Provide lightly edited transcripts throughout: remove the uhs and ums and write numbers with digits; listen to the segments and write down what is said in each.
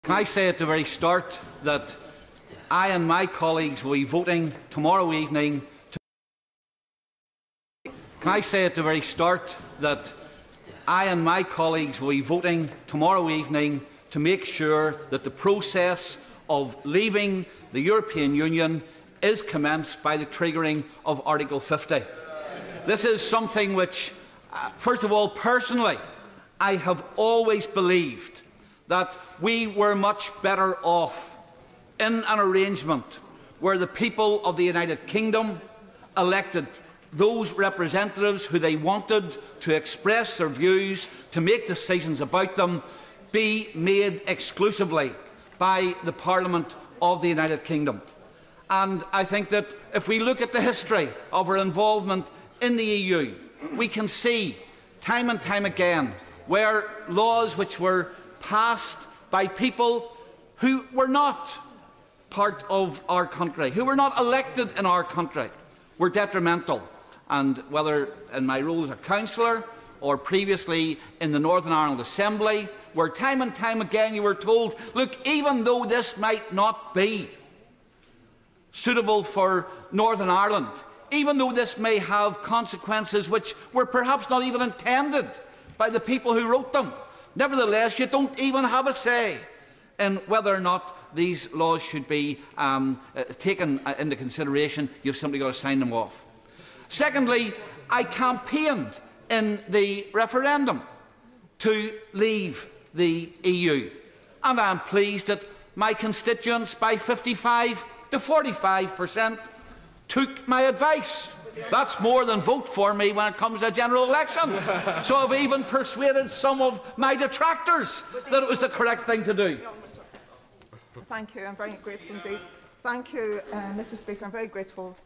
Can I say at the very start that I and my colleagues will be voting tomorrow evening to Can I say at the very start that I and my colleagues will be voting tomorrow evening to make sure that the process of leaving the European Union is commenced by the triggering of Article 50. This is something which, first of all, personally, I have always believed that we were much better off in an arrangement where the people of the United Kingdom elected those representatives who they wanted to express their views, to make decisions about them, be made exclusively by the Parliament of the United Kingdom. And I think that if we look at the history of our involvement in the EU, we can see time and time again where laws which were passed by people who were not part of our country, who were not elected in our country, were detrimental. And whether in my role as a councillor or previously in the Northern Ireland Assembly, where time and time again you were told, look, even though this might not be suitable for Northern Ireland, even though this may have consequences which were perhaps not even intended by the people who wrote them, nevertheless, you don't even have a say in whether or not these laws should be taken into consideration. You've simply got to sign them off. Secondly, I campaigned in the referendum to leave the EU, and I am pleased that my constituents, by 55 to 45%, took my advice. That's more than vote for me when it comes to a general election. So I've even persuaded some of my detractors that it was the correct thing to do. Thank you. I'm very grateful indeed. Thank you, Mr. Speaker. I'm very grateful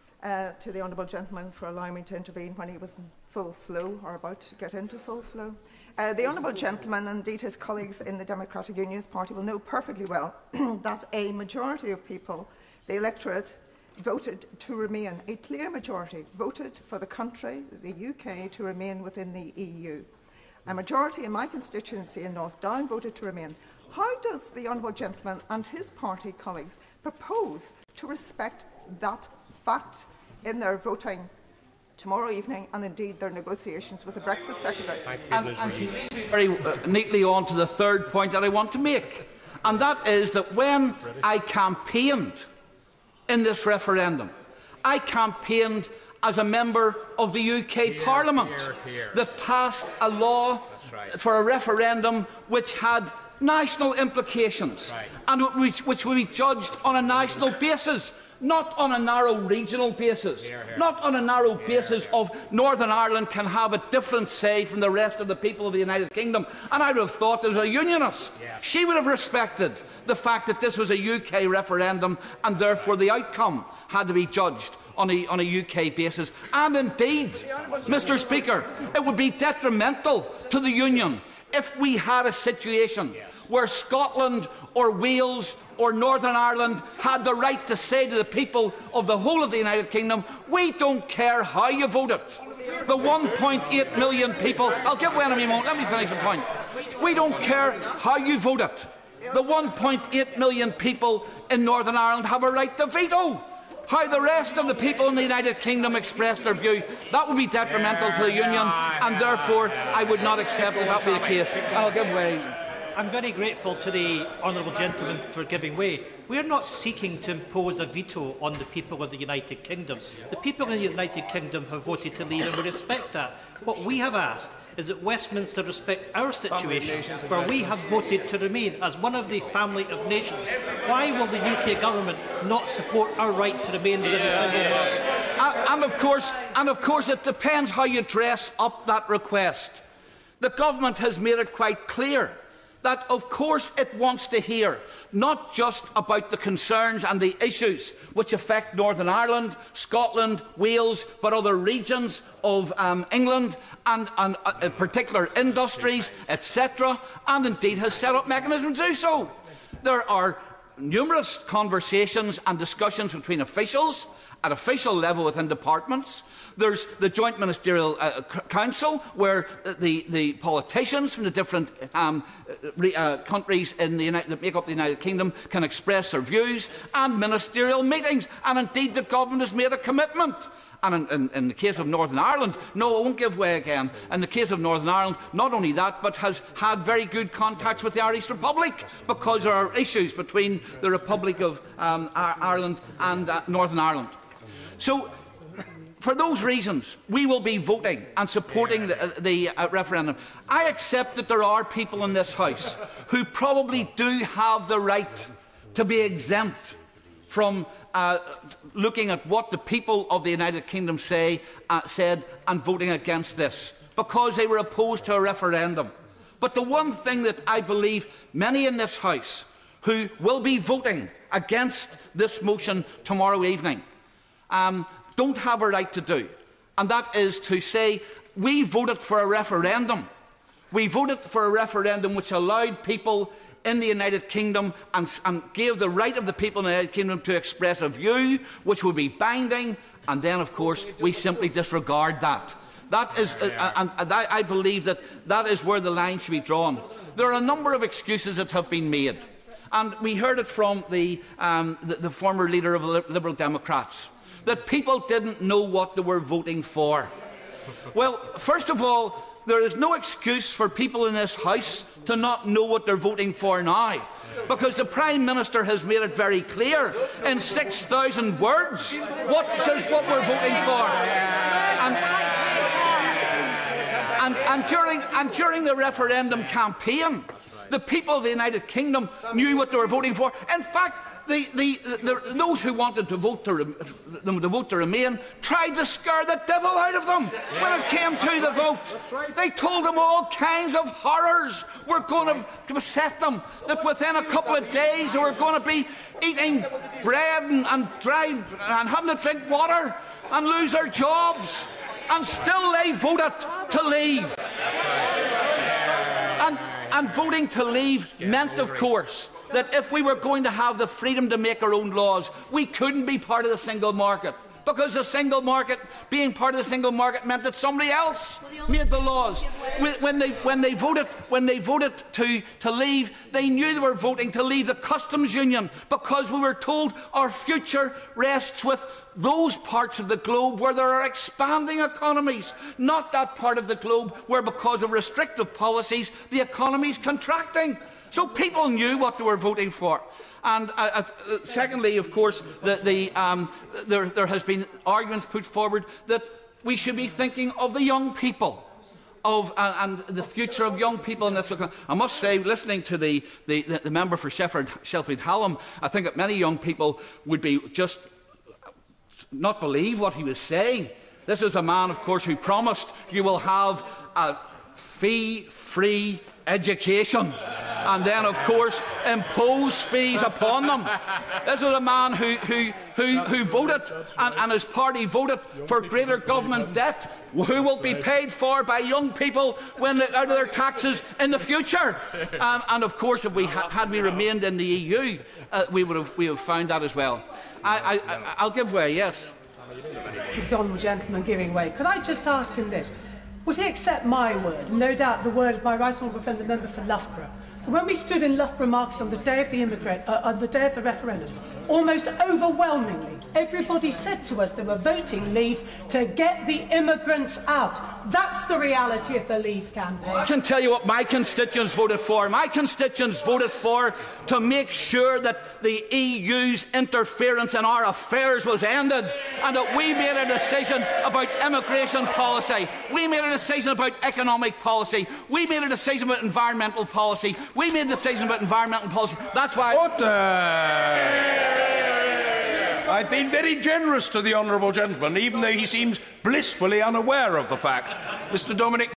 to the honourable gentleman for allowing me to intervene when he was in full flow, or about to get into full flow. The honourable gentleman, and indeed his colleagues in the Democratic Unionist Party, will know perfectly well that a majority of people, the electorate, voted to remain. A clear majority voted for the country, the UK, to remain within the EU. A majority in my constituency in North Down voted to remain. How does the honourable gentleman and his party colleagues propose to respect that fact in their voting tomorrow evening, and indeed their negotiations with the Brexit Secretary? And she leads me very neatly on to the third point that I want to make, and that is that when I campaigned in this referendum, I campaigned as a member of the UK Parliament that passed a law for a referendum which had national implications and which will be judged on a national basis, not on a narrow regional basis, not on a narrow basis of Northern Ireland can have a different say from the rest of the people of the United Kingdom. And I would have thought, as a unionist, she would have respected the fact that this was a UK referendum and therefore the outcome had to be judged on a UK basis. And indeed, Mr. Speaker, it would be detrimental to the Union if we had a situation where Scotland or Wales or Northern Ireland had the right to say to the people of the whole of the United Kingdom, we don't care how you voted. The 1.8 million people, I'll give way in a moment, let me finish the point. We don't care how you voted. The 1.8 million people in Northern Ireland have a right to veto how the rest of the people in the United Kingdom express their view. That would be detrimental to the Union, and therefore I would not accept that that be the case. And I'll give way. I'm very grateful to the honourable gentleman for giving way. We are not seeking to impose a veto on the people of the United Kingdom. The people in the United Kingdom have voted to leave, and we respect that. What we have asked is that Westminster respect our situation, where we have voted to remain as one of the family of nations. Why will the UK government not support our right to remain within the single market? And of course, it depends how you dress up that request. The government has made it quite clear that, of course, it wants to hear not just about the concerns and the issues which affect Northern Ireland, Scotland, Wales, but other regions of England and particular industries, etc., and indeed has set up mechanisms to do so. There are numerous conversations and discussions between officials at official level within departments. There's the Joint Ministerial Council, where the politicians from the different countries that make up the United Kingdom can express their views, and ministerial meetings. And indeed, the government has made a commitment. And in the case of Northern Ireland, no, it won't give way again. In the case of Northern Ireland, not only that, but has had very good contacts with the Irish Republic, because there are issues between the Republic of Ireland and Northern Ireland. So, for those reasons, we will be voting and supporting the referendum. I accept that there are people in this House who probably do have the right to be exempt from looking at what the people of the United Kingdom said and voting against this, because they were opposed to a referendum. But the one thing that I believe many in this House who will be voting against this motion tomorrow evening don't have a right to do, and that is to say, we voted for a referendum. We voted for a referendum which allowed people in the United Kingdom and gave the right of the people in the United Kingdom to express a view which would be binding, and then, of course, we simply disregard that. That is, I believe that is where the line should be drawn. There are a number of excuses that have been made, and we heard it from the former leader of the Liberal Democrats, that people didn't know what they were voting for. Well, first of all, there is no excuse for people in this House to not know what they're voting for now, because the Prime Minister has made it very clear in 6,000 words what we're voting for. And during the referendum campaign, the people of the United Kingdom knew what they were voting for. In fact, those who wanted to vote to remain tried to scare the devil out of them when it came to the vote. They told them all kinds of horrors were going to beset them, that within a couple of days they were going to be eating bread and having to drink water and lose their jobs. And still they voted to leave. And voting to leave meant, of course, that if we were going to have the freedom to make our own laws, we couldn't be part of the single market. Because the single market, being part of the single market, meant that somebody else made the laws. When they voted to leave, they knew they were voting to leave the customs union, because we were told our future rests with those parts of the globe where there are expanding economies, not that part of the globe where, because of restrictive policies, the economy is contracting. So people knew what they were voting for. And secondly, of course, there has been arguments put forward that we should be thinking of the young people, and the future of young people in this. I must say, listening to the member for Sheffield Hallam, I think that many young people would be just not believe what he was saying. This is a man, of course, who promised you will have a fee-free education, and then, of course, impose fees upon them. This is a man who voted, and his party voted, for greater government debt, who will be paid for by young people out of their taxes in the future. And of course, if we had we remained in the EU, we would have found that as well. I'll give way. Yes. The honourable gentleman giving way. Could I just ask him this? Would he accept my word, and no doubt the word of my right honourable friend, the member for Loughborough, that when we stood in Loughborough Market on the day of the referendum, almost overwhelmingly, everybody said to us they were voting Leave to get the immigrants out. That's the reality of the Leave campaign. I can tell you what my constituents voted for. My constituents voted for to make sure that the EU's interference in our affairs was ended, and that we made a decision about immigration policy. We made a decision about economic policy. We made a decision about environmental policy. We made a decision about environmental policy. That's why... I've been very generous to the honourable gentleman, even though he seems blissfully unaware of the fact. Mr. Dominic